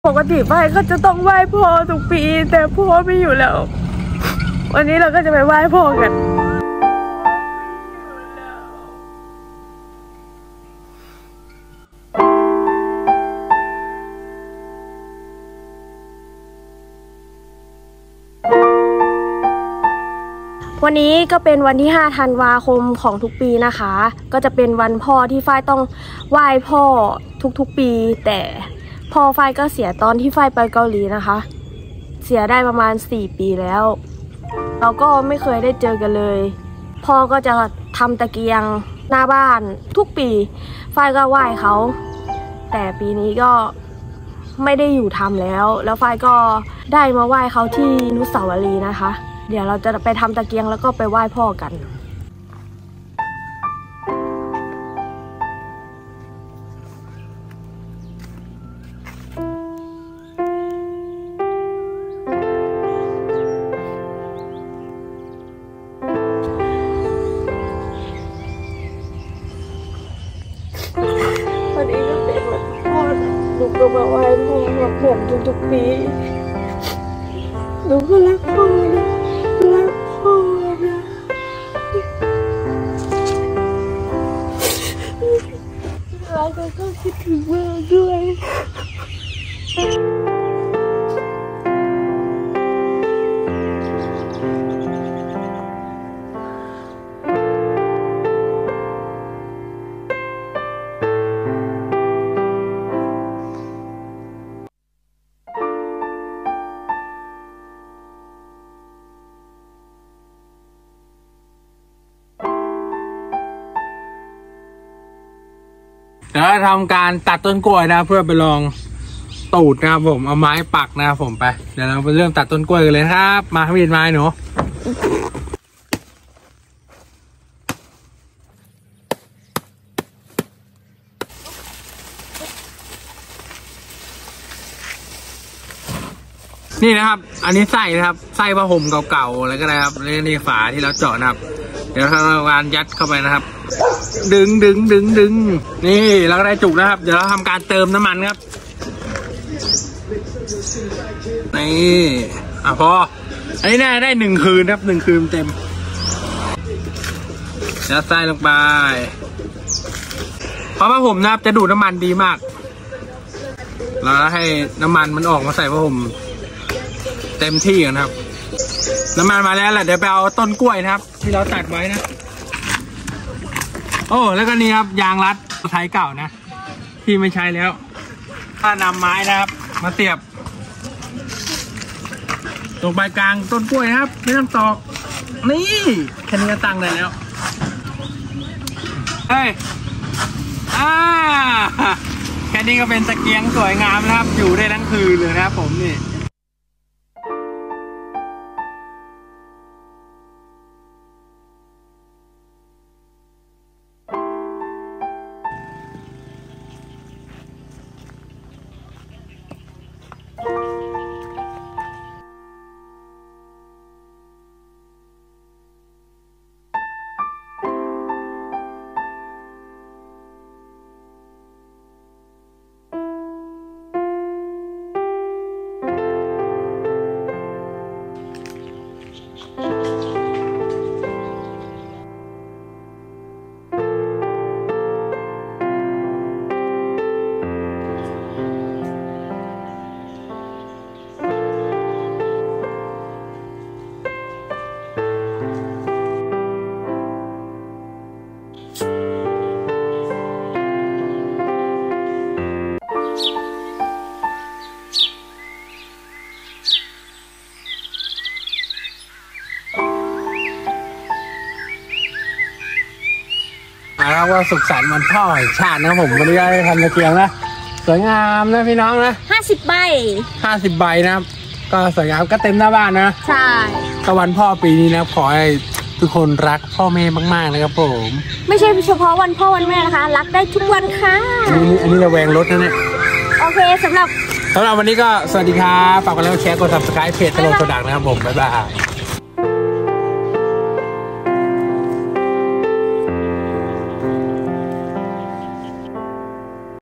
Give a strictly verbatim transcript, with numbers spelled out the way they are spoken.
ปกติไปก็จะต้องไหว้พ่อทุกปีแต่พ่อไม่อยู่แล้ววันนี้เราก็จะไปไหว้พ่อกันวันนี้ก็เป็นวันที่ห้าธันวาคมของทุกปีนะคะก็จะเป็นวันพ่อที่ฝ้ายต้องไหว้พ่อทุกๆปีแต่พ่อฝ้ายก็เสียตอนที่ฝ้ายไปเกาหลีนะคะเสียได้ประมาณสี่ปีแล้วเราก็ไม่เคยได้เจอกันเลยพ่อก็จะทำตะเกียงหน้าบ้านทุกปีฝ้ายก็ไหว้เขาแต่ปีนี้ก็ไม่ได้อยู่ทำแล้วแล้วฝ้ายก็ได้มาไหว้เขาที่อนุสาวรีย์นะคะเดี๋ยวเราจะไปทำตะเกียงแล้วก็ไปไหว้พ่อกันวันนี้ก็เป็นวันพ่อหนูก็มาไหว้พ่อเหมือนทุกๆปีหนูก็รักพ่อนะรักพ่อนะรักแล้วก็คิดถึงแม่ด้วยเดี๋ยวทำการตัดต้นกล้วยนะเพื่อไปลองตูดนะครับผมเอาไม้ปักนะครับผมไปเดี๋ยวเราไปเรื่องตัดต้นกล้วยกันเลยครับมาพี่บินไม้หนูนี่นะครับอันนี้ไส้นะครับไส้ผ้าห่มเก่าๆแล้วก็ได้ครับแล้วนี่ฝาที่เราเจาะนะครับเดี๋ยวทำการยัดเข้าไปนะครับดึงดึงดึงดึงนี่เราก็ได้จุกนะครับเดี๋ยวเราทำการเติมน้ำมันครับนี่อ่ะพออันนี้น่าได้หนึ่งคืนครับหนึ่งคืนเต็มยัดไส้ลงไปเพราะผ้าห่มนะครับจะดูดน้ำมันดีมากเราให้น้ำมันมันออกมาใส่ผ้าห่มเต็มที่กันครับน้ำมันมาแล้วแหละเดี๋ยวไปเอาต้นกล้วยนะครับที่เราตัดไว้นะโอ้แล้วก็นี่ครับยางรัดใช้เก่านะที่ไม่ใช้แล้วถ้านำไม้นะครับมาเสียบตรงปลายกลางต้นกล้วยนะครับไม่ต้องตอกนี่แค่นี้ก็ตั้งได้แล้วเฮ้ยอ่าแค่นี้ก็เป็นตะเกียงสวยงามนะครับอยู่ได้ทั้งคืนเลยนะครับผมนี่นะครับว่าสุขสันต์วันพ่อแห่งชาตินะผมวันนี้ได้ทำตะเกียงนะสวยงามนะพี่น้องนะห้าสิบใบห้าสิบใบนะครับก็สวยงามก็เต็มหน้าบ้านนะใช่ก็วันพ่อปีนี้นะขอให้ทุกคนรักพ่อแม่มากๆนะครับผมไม่ใช่เฉพาะวันพ่อวันแม่นะคะรักได้ทุกวันค่ะอันนี้อันนี้ระแวงรถนะเนี่ยโอเคสำหรับสำหรับวันนี้ก็สวัสดีครับฝากกดไลค์กดแชร์กด ซับสไครบ์ เพจตลกโซดังนะครับผมบ๊ายบาย